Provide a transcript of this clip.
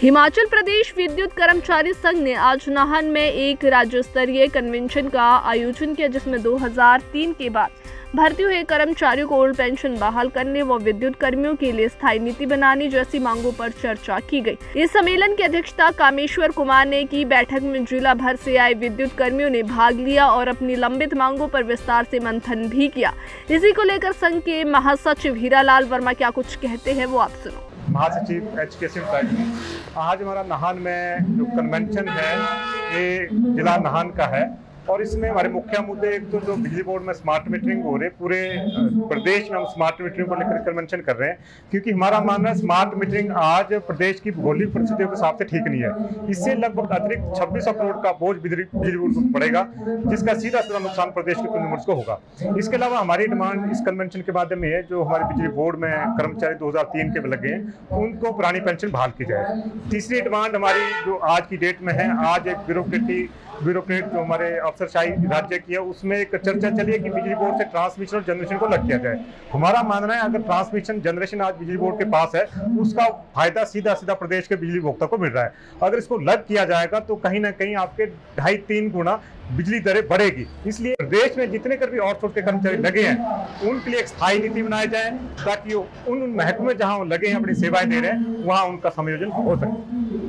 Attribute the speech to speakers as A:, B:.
A: हिमाचल प्रदेश विद्युत कर्मचारी संघ ने आज नाहन में एक राज्य स्तरीय कन्वेंशन का आयोजन किया, जिसमें 2003 के बाद भर्ती हुए कर्मचारियों को ओल्ड पेंशन बहाल करने व विद्युत कर्मियों के लिए स्थायी नीति बनाने जैसी मांगों पर चर्चा की गई। इस सम्मेलन की अध्यक्षता कामेश्वर कुमार ने की। बैठक में जिला भर से आए विद्युत कर्मियों ने भाग लिया और अपनी लंबित मांगों पर विस्तार से मंथन भी किया। इसी को लेकर संघ के महासचिव हीरालाल वर्मा क्या कुछ कहते हैं वो आप सुनो।
B: महासचिव HKC आज हमारा नाहन में जो कन्वेंशन है ये जिला नाहन का है और इसमें हमारे मुख्य मुद्दे एक तो जो बिजली बोर्ड में स्मार्ट मीटरिंग हो रही है, पूरे प्रदेश में हम स्मार्ट मीटरिंग को लेकर कन्वेंशन कर रहे हैं, क्योंकि हमारा मानना है स्मार्ट मीटरिंग आज प्रदेश की भौगोलिक परिस्थितियों के हिसाब से ठीक नहीं है। इससे लगभग अतिरिक्त 2600 करोड़ का बोझ बिजली बोर्ड को पड़ेगा, जिसका सीधा सीधा नुकसान प्रदेश के कंज्यूमर्स को होगा। इसके अलावा हमारी डिमांड इस कन्वेंशन के माध्यम में है, जो हमारे बिजली बोर्ड में कर्मचारी 2003 के लगे हैं उनको पुरानी पेंशन बहाल की जाए। तीसरी डिमांड हमारी जो आज की डेट में है, आज एक ब्यूरोक्रेट जो हमारे अफसरशाही राज्य की है उसमें एक चर्चा चली है कि बिजली बोर्ड से ट्रांसमिशन और जनरेशन को अलग किया जाए। हमारा मानना है अगर ट्रांसमिशन जनरेशन आज बिजली बोर्ड के पास है, उसका फायदा सीधा सीधा प्रदेश के बिजली उपभोक्ता को मिल रहा है। अगर इसको अलग किया जाएगा तो कहीं ना कहीं आपके 2.5-3 गुना बिजली दरें बढ़ेगी। इसलिए प्रदेश में जितने कर भी आउटसोर्स के कर्मचारी लगे हैं उनके लिए एक स्थायी नीति बनाई जाए, ताकि उन महकमे जहां लगे हैं अपनी सेवाएं दे रहे हैं वहां उनका समायोजन हो सके।